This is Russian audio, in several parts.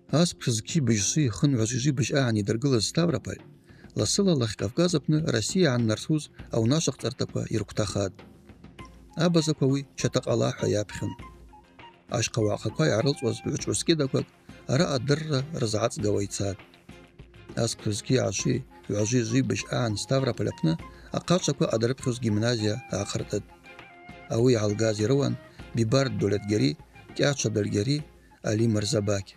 Аспшызки быжси хын вазижи быж аани дыргылыз Ставрополь, ласыла лах Кавказапны Россия аннарсуз аунашық цартапа иркутахад. Абазаквави чатақ Аллаха япхын. Ашқавақақва ярылцваз вючваскедаквак ара адырра рзац гавайцад. Аспшызки аши вазижи быж аан Ставрополь апны ақачаква адарыпхуз гимназия ақыртад. Ауи алгази рован Бибард Дулетгери, Тяча Дальгери, Али Марзабаки.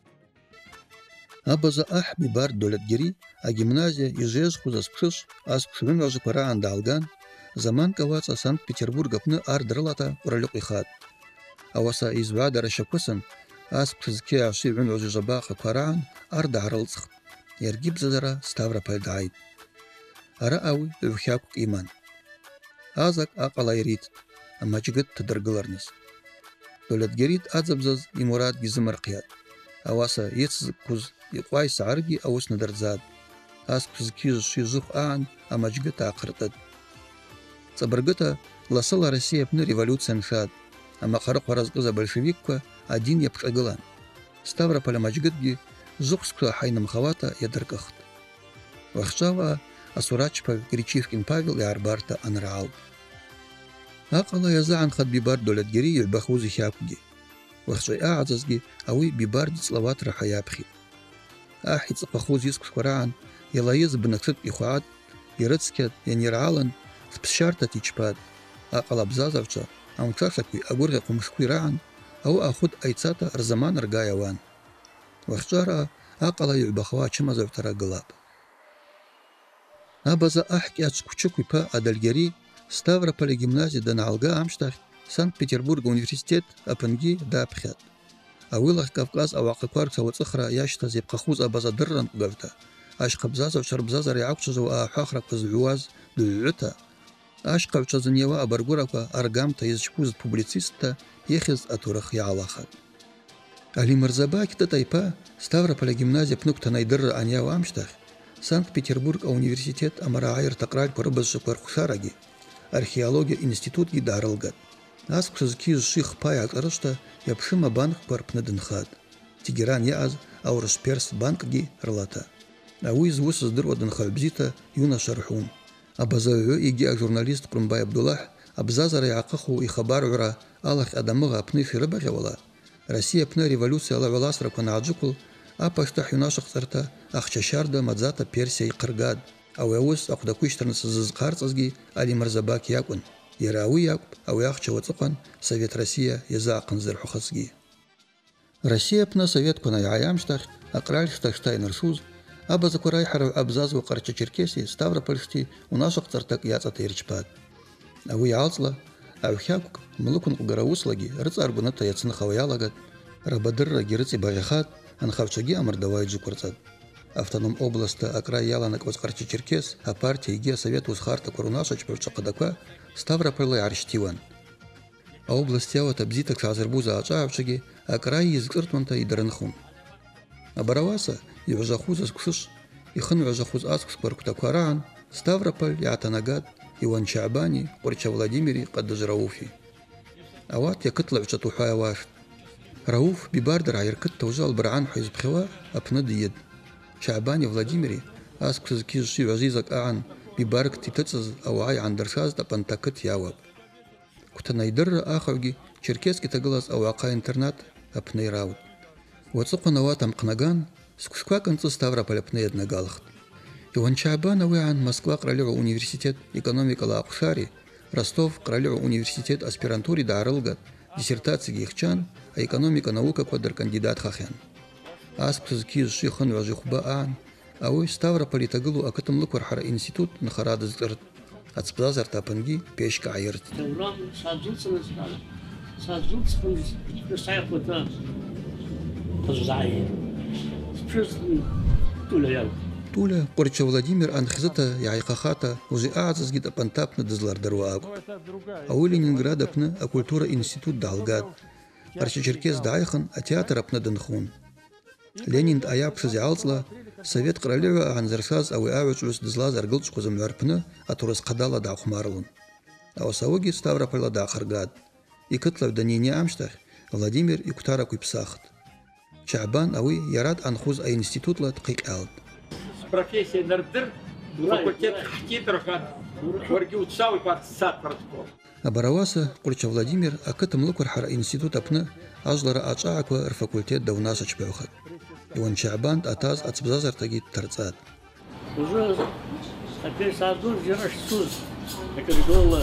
Абаза ах Бибард Дулетгери, а гимназия ижеш хузаспшиш, аспшивин важипара андалган, заман каваца Санкт-Петербургапны ардрылата уралюк ихат. Аваса извада рашакусан, аспшизки ашивин важижабаха параан ардарылцх. Ергиб задара Ставрополь дайд. Ара ауи вхякук иман. Азак ақалайрит. Амачгыт тыдыргыларныз. Дулетгерит адзабзаз и мурад гизымарқият. Аваса ецз куз иқвай саарги аус надырзад. Ас кузкиз шизух аан амачгыт ақыртад. Цабыргыта ласыла Россия пны революциян шад. Амақары қоразғыза большевикка один епшагылан. Ставрополь амачгытги зухскла хайным хавата ядыркахт. Вахчава Асурачпа Гречивкин Павел и Арбарта Анраал. Ақала язаан хад Бибард Дулетгери юльбахузи хяпги. Вахчай аазазги ауи Бибард слават рахаяпхи. Ахи цапахуз иск сквараан ялаиз бнаксыт ихуат ирыцкет янираалан спшарта тичпад. Ақала бзазавча амчашакви агурга кумшкуираан ау ахуд айцата рзаман ргаяван. Вахчара ақала юльбахва чимазавтара гылап. Абаза ахки ачкучуквипа Адальгери Ставрополь гимназия даналга Амштах Санкт-Петербург университет апанги дапхят. Ауилах Кавказ авақақвар сауацахра яшта зепқахуз абаза дырран гавта. Ашқабзазав шарбзазар яақчазу ахахра казуаз дуюта. Ашқавчазанева абаргураква аргамта изчпуз публициста ехиз атурах яалахат. Али Марзабаки татайпа Ставрополь гимназия пнукта найдырра анява Амштах Санкт-Петербург университет амара айр тақраль порыбызшы квархусараги. Археология институт гидарылгат. Аспшызки ших паяк арышта япшима банк парпнадынхат. Тегеран яаз аурыш перс банкги рылата. Ауи звус здырвадын халбзита юна шархун. Абазаё иги журналист Крумбай Абдуллах абзазара яқаху и хабарура Аллах адамыга апны фирыбагавала. Россия пны революция лавеласра канаджукул апаштах юнашах сарта ахчашарда мадзата Персия и Кыргад. Ауяус ақудакуйштарныс зызқарцазги Али Марзабаки якун. Ярауи якуп, ауяхча вацуқан Совет Россия язаақын зырхухасги. Россия пна Совет куна яямштах, ақральштах штайнарсуз, абазакурай харав абзазу қарча Черкесии, Ставропольшти унашақ цартак яцата ирчпад. Ауи алцла, аухякук, млукун угарауслаги, рыц аргуната яцын хаваялагат, рабадырра гирыци бажахат, анхавчаги амардавай джукурцад. Автоном областа акрай яланак возқарча Черкес, а партия иге Совет узхарта курунашач певчақадаква Ставрополь арштиван. А область яват абзитак шазырбуза ачаавчаги акрай изгыртманта и даранхун. А бараваса и вожахуза скушиш, и хан вожахуз аскус кваркутаквараан, Ставрополь, Ятанагат, Иван Чабани, Порча Владимири, Каддаж Рауфи. А вот я кытлавча тухая ваш. Рауф Бибардер айркыт таужал баран хуизбхива апнадиед. Чабани Владимири аскузки жи вазизак аан Бибарк титацаз ауай андершаз да пантакыт яваб. Кутанайдыр ахавги черкески таглаз ауака интернат апнейраут. Вацуқанава там кнаган скушква концу Ставрополь апнееднагалахт. Иван Чабан ауяан Москва Кралева университет экономика лаақшари, Ростов Кралева университет аспирантури дарылгат, диссертации гихчан, а экономика наука квадр кандидат хахян. Аспшызки жихан важихуба аан, ауи Ставрополь тагылу акытым луквархара институт нахарады згырт. Ацпазар тапанги пешка айырт. Туля Порча Владимир анхизата яйқахата уже аазазги тапантапны дызлар даруагу. Ауи Ленинграда пны а культура институт далгат. Арча Черкес дайхан а театр апны дынхун. Ленин аяпшыз ялцла Совет Кралева анзаршаз ауи авачус дызла заргылч кузымларпны атурас қадала да ухмарлун. Аусауги Ставрополь да ахаргад. И кытлав да не амштах Владимир и кутара куйпсахт. شعبان أوي يراد أنخوز أي انستيتوت لا تقيق ألد профессия нардыр, факультет хитрохан, ورجو تساوي بعد الساعة протокол. أبرواسة قرش فلاديمير أكتم لكر حر انستيتوت أبنا أجلر أجاعك الفاكولتيت دوناسة شبعوخد يوان شعبان أتاز أتبزازر تجيد ترزاد уже опять саду жираш туз экридол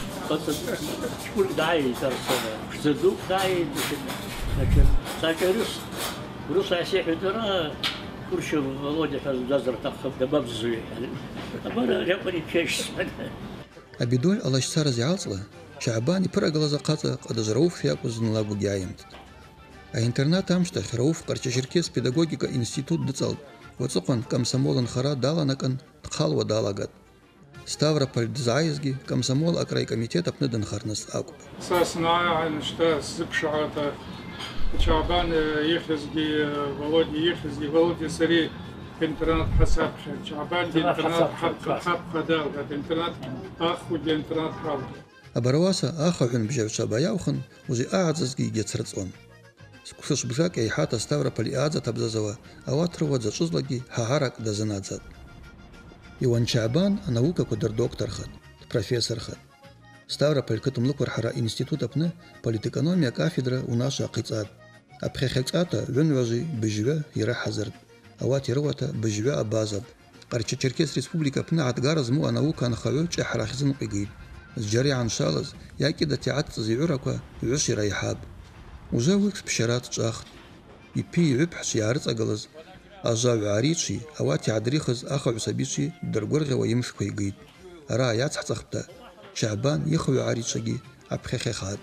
школ дай тарсана шзеду дай лكن ساكرس روس عسيح ترى كرش володя فزازر تاخذ دباب زوي يعني أنا جابني كيش أبيدول الله شسار زعالصله شعبان يبرق لزقاته قد جروف فيك وزن لابو جايمت интернат амштах рауф карчаширкес педагогика институт дыцал وتصقن комсомолын хара даланакан тхалва далагат Ставрополь дзаизги комсомол акрай комитет апныдын харнас акуп сасна ништа зыкшата Шабан ехизги Володя сари интернат хасаб Шабан интернат хаб интернат аху интернат хаб Абараваса ахахун бжевча баяухын узи аадзазги гецрцон Скусыш бжак и хата Ставрополь аадза табзазава аватрова зачузлаги хахарак дазанадзад Иван Шабан наука кудер доктор хат профессор хат Ставрополь кытымлык вархара институт апны политэкономия кафедра унаша акыцад апхехекцата венважи бжве ира хазард ават ирвата бжве абазад Карча Черкес республика апны атгаразму наука анхавел чахрахзын қигид Сжарي عن شالز ياكي دا تيعات زيعوركوا يعشي رايحاب وزاوكس بشارات تشاخت يبي يبحث يعرض أقلز أجاو عريتشي أواتي عدريخز أخو عسابيشي درقورغي ويمسكو يقيد رايات حتخبتا شعبان يخوي عريتشي أبخيخي خاد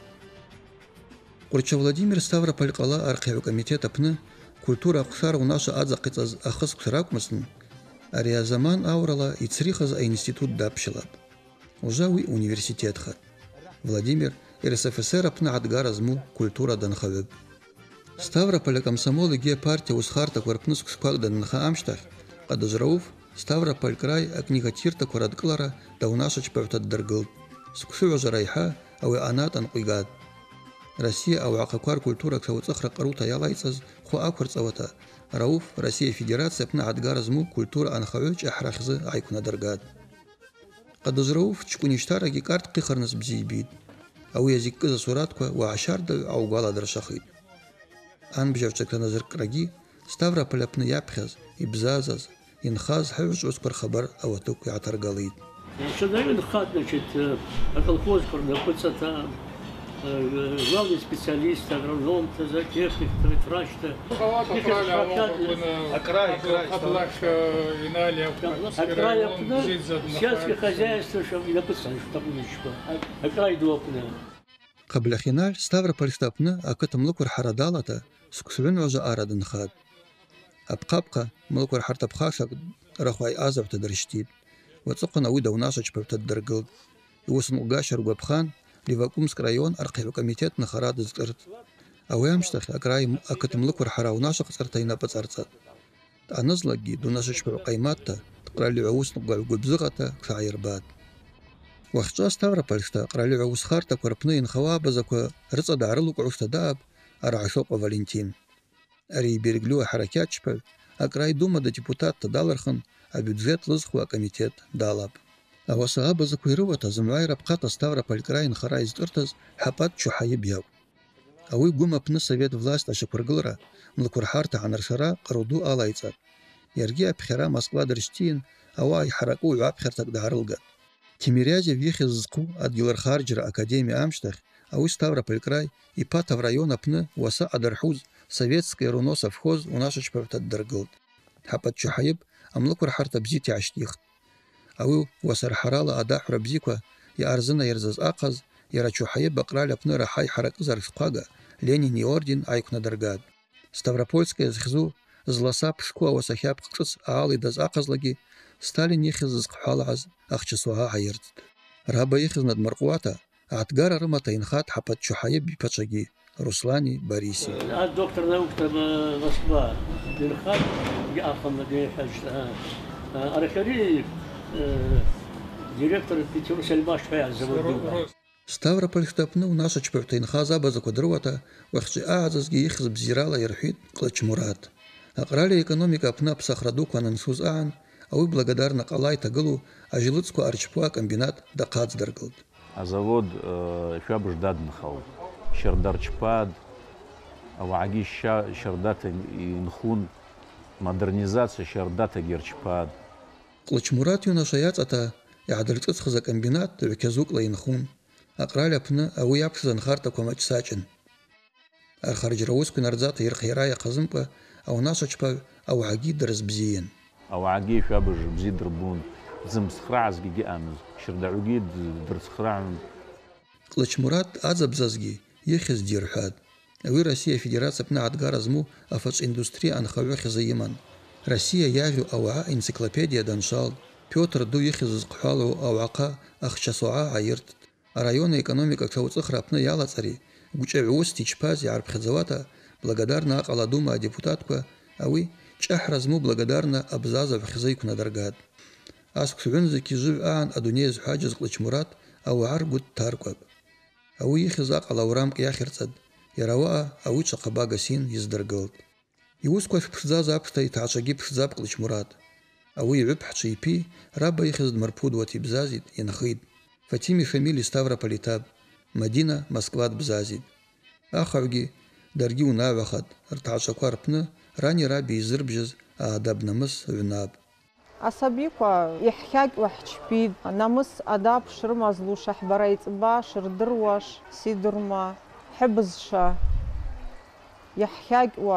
قرچا فلاديمير ستافروполь قلا أرقيو كوميتет أبنى كولتورا قصار وناشا أدزا قيتاز أخص كسراك مسن أريا زمان أورلا يتسريخز أي институт دابشلاب وجاوي университет хат Владимир РСФСР апна адгаразму культура данхавеб Ставрополь комсомол ге партия усхарта корпнус кспак данха амштах кадажрауф Ставрополь край акнигатирта корадклара даунашач певтат даргыл скусу жарайха ау анат анқигад Россия ау акаквар культура ксауцахра карута ялайцаз ху акварцавата Рауф Россия Федерация апна адгаразму культура анхавеч ахрахзы айкуна даргад قدزروف تشكونيشتارجي كارت قيخرنس بزيبيد أو يزيك كذا صوراتكوا وعشار دل أو قالا درشخيد أن بجوشتك نظر كراجي ستافروполь أبن يابخز يبزازز ينخاز حوش أسكر خبر أو توك يعتر قليد что дают хат значит колхоз находится главный специалист агроном техник врач сельское хозяйство чтобы написано табличку окрай допна قبل خنال ستافروполь ستابنا أكتم لكور حردالة سكسوين وجا آردن خاد أبقابقا ملكور حرتبخاشك رخواي آزب تدرشتيد وتسقنا ويدا وناشج بتدرقل يوسن وقاشر وقبخان Ливакумск район арқиу комитет нахарад згырт ауямштах акрай акатымлыкур хараунашах цартайна пацарцат анызлаги дунашыч қайматта тқралиуус губзыгата ксайрбат вахча Ставропольста қралиуус харта корпны инхавабазаква рыцадарылук устадаб арашоп Валентин ари берглю харакатчпа акрай дума да депутатта далархан а бюджет лызхуа комитет далаб أوسع بزكويروة زمعير بقاطة ستافروполь край خرا إزدرتز حبات شحايب ياو أوي قوم أبن سويت власть أشكورغلرا ملكور حارتا عن رشرا قرودو آلايتات يرجع بخيرا موسكوا درشتين أواي حركو يعاب خيرتك دهارلغا تيميريازي ويخي ززقو أدجلر خارجر أكاديمي أمشتخ أوي ستافروполь край إباتا в район أبن وسا أدرحوز советский руно совхоз وناشش بفتت درقلت حبات شحايب أملكور حارتا بزيتي عشتيخت أو وسر حرالة أداح ربزيكوا يا أرزنا يرزز أقز يرچو حيب بقرال أبنو رحاي حرق زرشقاقا لينين орден айкуна даргад Ставропольская зхзу зласа пшкуа васахяб қчыц аалы даз ақазлаги Сталин ехиз зқхалаз ахчысуа айырдд раба ехиз над марқуата атгара рымата инхат хапат чухайып бипачаги Руслани Бориси доктор наук Москва инхат яхам надеяхажта арахари директор Петербург Сельмаш завода Ставрополь хтапны унаша чпевтайнхаз абазако дрвата, вахчи аазазги ихз бзирала ирхит Клочмурат. Акрали экономика апна псахраду кванансуз аан, ауи благодарна қалай тагылу ажилыцку арчпуа комбинат дақац даргылд. А завод шабж даднхал. Шердарчпад, аваги шердата инхун, модернизация шердата герчпад. Клочмурат юнашаяц ата ядрцыц хза комбинат векезук лайнхун. Акрали апны ауи япшзан харта комач сачын. Архарджрауску нарзата ирхирая казымпа, ау наша чпа аваги дразбзиен. Аваги шабж бзидрбун. Зымсхраз гиги амз, шердауги дрсхран. Клочмурат азабзазги ехез дирхад. Ауи Россия Федерация пна адгаразму афач индустрия анхавях заиман. Россия ягю ауа энциклопедия даншал. Петр ду ехез зқхалу ауақа ахчасуа айрт. Районная экономика ксауцхра пна ялацари. Гучевиус тичпази арбхазавата благодарна Аладума депутатка ауи чахразму благодарна абзаза вхзайку надаргад. Асксвензики жив аан адунез хаджыз Клочмурат ау аргут таркваб. Ауи ихзак алаурамк яхирцад. Ярауа ауи чақабагасин издыргылд. Иускваф пхзаза апстай таачаги пхзаб Клочмурат. Ауи випхчипи раба ихз дмарпудвати бзазит инхид. Фатими фамилии Ставрополитаб. Мадина Москват бзазит. Ахавги дарги унавахат. Ртаачакварпны рани раби изырбжыз аадабнамыс винаб. Асабиква иххяг вахчпид намыс адаб шрмазлу шахбарайцба шрдырваш сидурма хибзша يححاج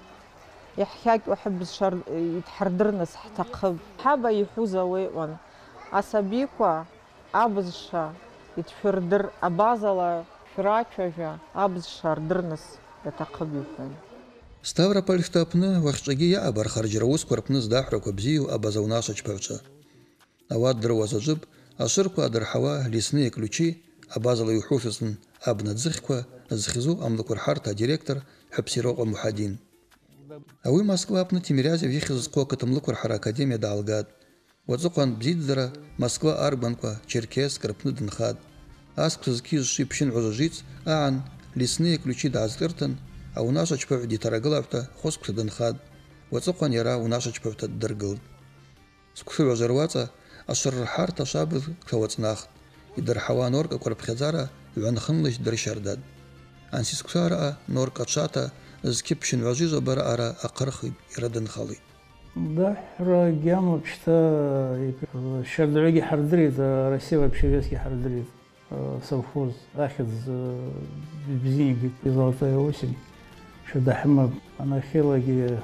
وحبز شر يتحردرنس حتقب حابة يحوزا ويوان عصبيكوا عبزشا يتفردر أبازلا فراتشا عبزشا ردرنس يتقب يفن Ставрополь хтапны вахчаги я абар харджраус корпны здахра кобзию абазаунаша чпевча. Авад дровазаджиб, аширку адархава лесные ключи, абазала юхуфисн абнадзихква, зхизу амлакурхарта директор Хапсирока Мухадин. Ауи Москва апны Тимирязев ехиз кокатамлакурхара академия далгад. Вацукан бзидзара Москва арбанква Черкес карпны дынхад. Аскзки шипшин ужажиц аан лесные ключи дазгыртан. А у нас чпев дитарагылавта хоск дынхад. Вацукан яра у нас чпев дыргыл. Скуфи вазарваца ашархарта шабыз квацнах. Идархава норка корпхезара ванхынлыш дыршардад. Ансискусара норка чата скипшин вазижа бара ара акархи ирадын хали. Да, рагиан вообще-то шардраги хардрит, Россия вообще веский хардрит. Совхоз ахид бзинник золотая осень. Шадахма анахилаги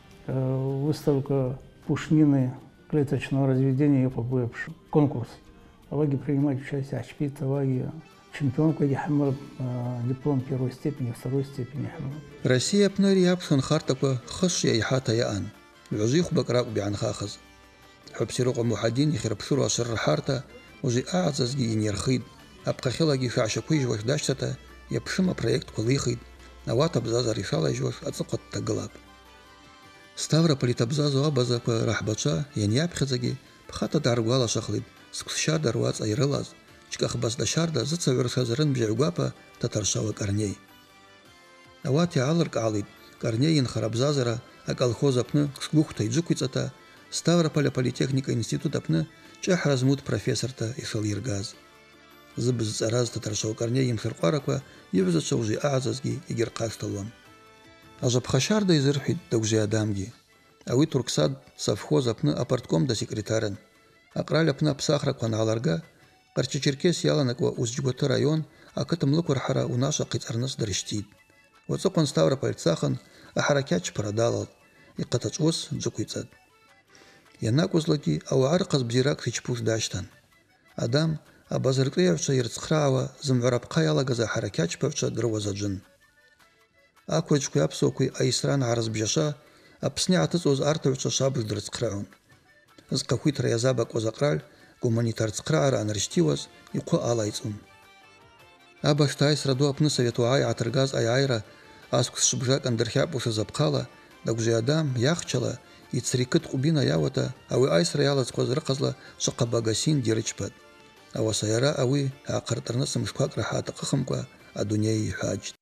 выставка пушнины клеточного разведения по БЭПШ. Конкурс. Аваги принимать участие, Ачпит, Аваги чемпионка Яхмар, диплом первой степени, второй степени. Россия пнари апшон хартаква хашья ихата яан. Вязих бакрак бианхахаз. Хапсирока Мухадин ихрапсуру ашар харта уже аазазги инерхид. Абхахилаги фашакуй жвах дашта япшима проект кулихид. Ават абзаза решала жвах ацукат таглаб. Ставрополь абзазу абаза рахбача яньяпхазаги пхата даргвала шахлид. Скушар дарвац айрылаз. Чкахбас дашарда зацаверсазарын бжаугапа татаршава Корней. Ават яалырк алид. Корней инхарабзазара а колхоз апны скухта иджукуицата Ставрополя политехника институт апны чах размут профессорта ишал иргаз. Зыбыз цараз татаршава Корней имфирқараква евзача уже аазазги игерқасталвам. Ажабхашарда изырхид дагжи адамги. Ауи турксад совхоз апны апартком да секретарен. Акраля пна псахра кваналарга, Карча-Черкес яланаква узджготы район, а катамлык урхара у наша кицарнас дарштид. Вацокон Ставрополь цахан, а харакяч продалал, и катачос джукуйцад. Янакузлаки ауарказ бзирак хичпуш даштан. Адам, а базарклеевча ирцхраава, замварабка ялага за харакяч певча дровазаджин. Аквачку апсокуй аисран аразбжаша, а пснятыз оз артовча шабых дрцхраун. З какой-то язабак озакраль, гуманитар цкрара анарштиваз и ко алайцун. Абаштай сраду апны советуай атыргаз айайра, аскус шибжак андерхяпуша запкала, дагжи адам яхчала и црикыт кубина явата, ауи айсра ялац козрыказла шакабагасин диричпад. أوصيرا أوي عقرترنا سمشكواك راح أتقخمكوا الدنيا حاجت